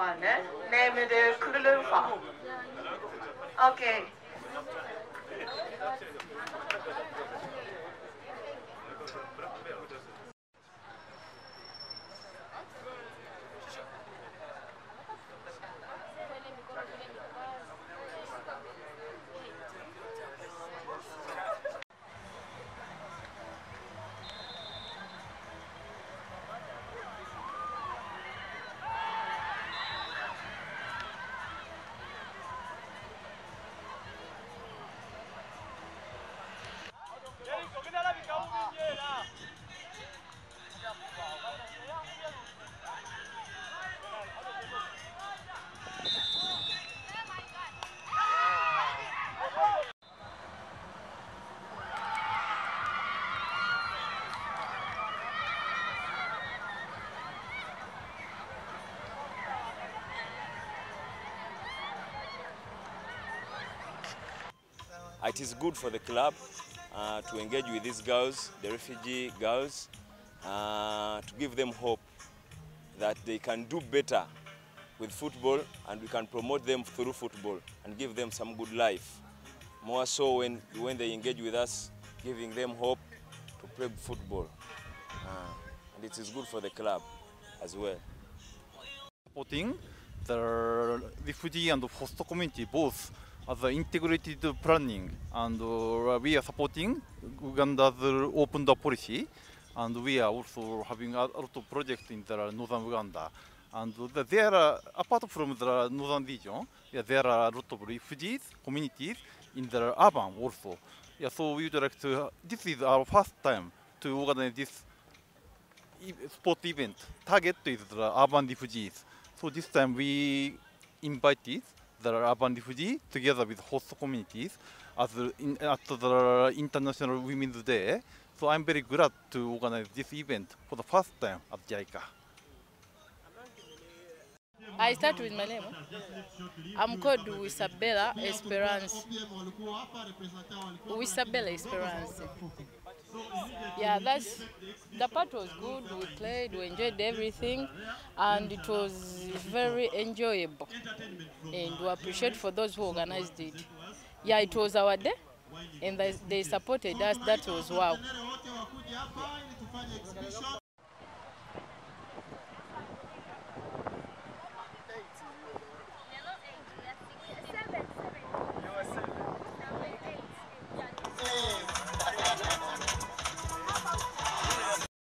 One, named Kululufa. Okay. It is good for the club to engage with these girls, the refugee girls, to give them hope that they can do better with football and we can promote them through football and give them some good life. More so when they engage with us, giving them hope to play football. And it is good for the club as well. Supporting the refugee and host community both as an integrated planning, and we are supporting Uganda's open door policy, and we are also having a lot of projects in the northern Uganda. And there are, apart from the northern region, there are a lot of refugees communities in the urban also. So we would like to, this is our first time to organize this sport event. Target is the urban refugees. So this time we invited the urban refugees together with host communities at the International Women's Day. So I'm very glad to organize this event for the first time at JICA. I start with my name. I'm called Wisabella Esperance. Wisabella Esperance. Yeah, the part was good. We played, we enjoyed everything, and it was very enjoyable. And we appreciate for those who organized it. Yeah, it was our day, and they supported us. That was wow.